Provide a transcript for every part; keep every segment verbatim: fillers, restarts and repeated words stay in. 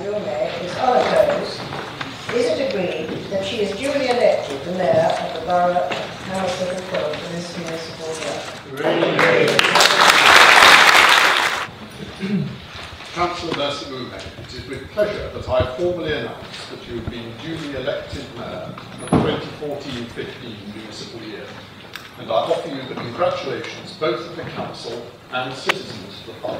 Cllr Umeh is unopposed, is it agreed that she is duly elected the Mayor of the Borough of Hammersmith Fulham for this municipal year? Councillor Mercy Umeh, it is with pleasure that I formally announce that you have been duly elected Mayor of the twenty fourteen fifteen municipal year, and I offer you the congratulations both of the Council and citizens of the Borough.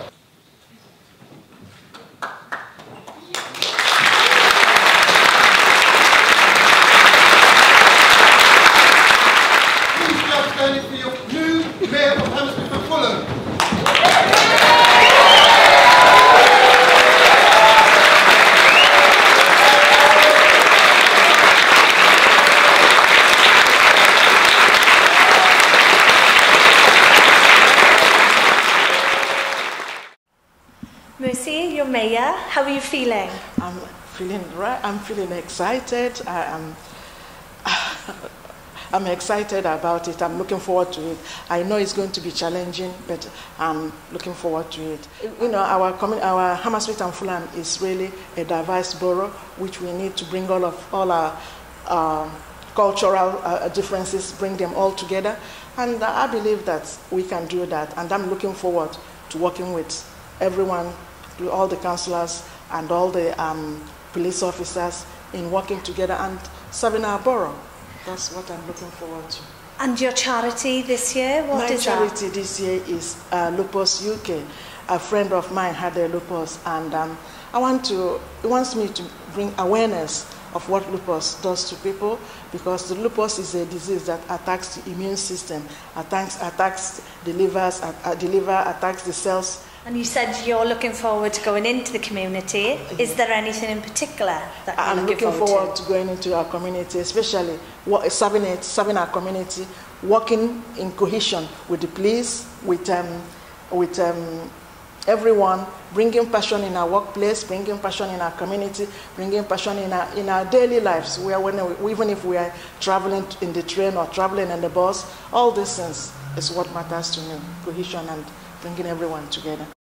Please be outstanding for your new Mayor of Hammersmith Fulham. Mercy, you're Mayor. How are you feeling? I'm feeling right. I'm feeling excited. I am. I'm excited about it. I'm looking forward to it. I know it's going to be challenging, but I'm looking forward to it. You know, our commun- our Hammersmith and Fulham is really a diverse borough, which we need to bring all of all our uh, cultural uh, differences, bring them all together, and uh, I believe that we can do that. And I'm looking forward to working with everyone, with all the councillors and all the um, police officers in working together and serving our borough. That's what I'm looking forward to. And your charity this year, what My is charity that? this year is uh, Lupus U K. A friend of mine had a lupus, and um, I want to. He wants me to bring awareness of what lupus does to people, because the lupus is a disease that attacks the immune system, attacks attacks the livers, uh, the liver, attacks the cells. And you said you're looking forward to going into the community. Is there anything in particular that you're I'm looking, looking forward, forward to? to going into our community, especially serving it, serving our community, working in cohesion with the police, with um, with um, everyone, bringing passion in our workplace, bringing passion in our community, bringing passion in our in our daily lives. Where when we, even if we are traveling in the train or traveling in the bus, all these things is what matters to me: cohesion and bringing everyone together.